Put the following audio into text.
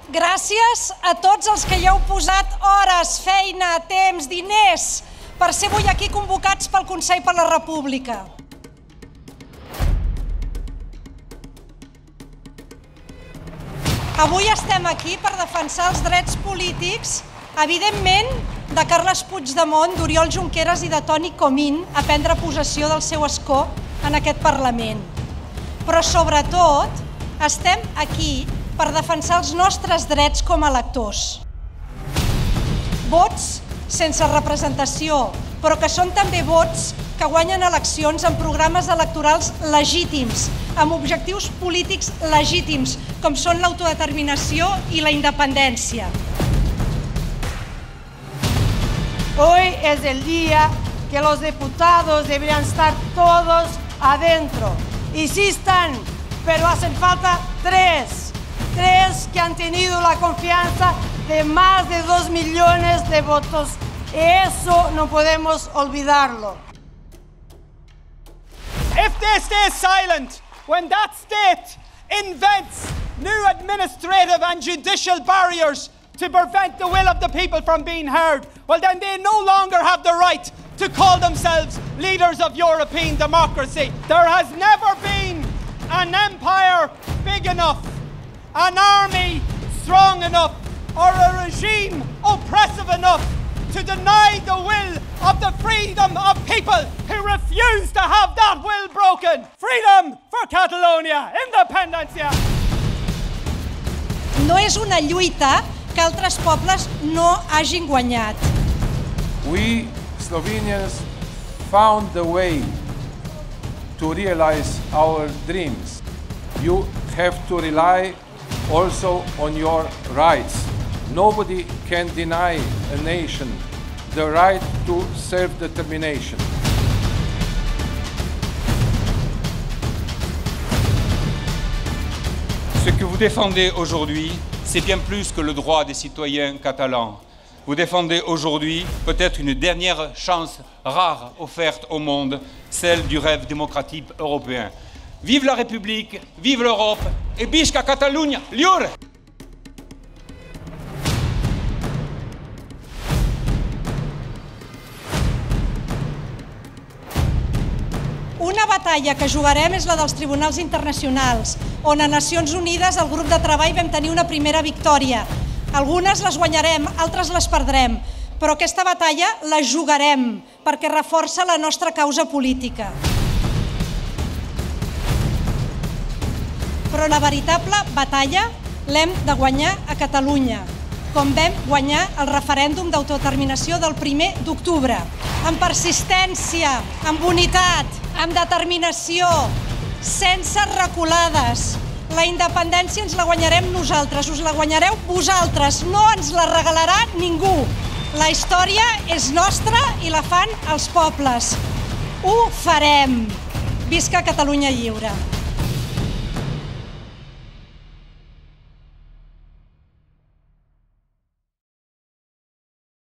Gràcies a tots els que hi heu posat hores, feina, temps, diners per ser avui aquí convocats pel Consell per la República. Avui estem aquí per defensar els drets polítics, evidentment, de Carles Puigdemont, d'Oriol Junqueras i de Toni Comín a prendre possessió del seu escó en aquest Parlament. Però, sobretot, estem aquí per defensar els nostres drets com a electors. Vots sense representació, però que són també vots que guanyen eleccions amb programes electorals legítims, amb objectius polítics legítims, com són l'autodeterminació i la independència. Hoy es el día que los diputados deberían estar todos adentro. Y sí están, pero hacen falta tres que han tenido la confianza de más de 2 millones de votos. Eso no podemos olvidarlo. If they stay silent when that state invents new administrative and judicial barriers to prevent the will of the people from being heard, well then they no longer have the right to call themselves leaders of European democracy. There has never been an empire big enough, an army strong enough, or a regime oppressive enough to deny the will of the freedom of people who refuse to have that will broken. Freedom for Catalonia, independencia. No és una lluita que altres pobles no hagin guanyat. We Slovenians found the way to realize our dreams. You have to rely also on your rights. Nobody can deny a nation the right to self-determination. Ce que vous défendez aujourd'hui, c'est bien plus que le droit des citoyens catalans. Vous défendez aujourd'hui peut-être une dernière chance rare offerte au monde, celle du rêve démocratique européen. Vive la République, vive l'Europe et visca Catalunya, lliure! Una batalla que jugarem és la dels tribunals internacionals, on a Nacions Unides el grup de treball vam tenir una primera victòria. Algunes les guanyarem, altres les perdrem, però aquesta batalla la jugarem perquè reforça la nostra causa política. Però la veritable batalla l'hem de guanyar a Catalunya, com vam guanyar el referèndum d'autodeterminació del 1er d'octubre, amb persistència, amb unitat, amb determinació, sense reculades. La independència ens la guanyarem nosaltres, us la guanyareu vosaltres, no ens la regalarà ningú. La història és nostra i la fan els pobles. Ho farem. Visca Catalunya lliure.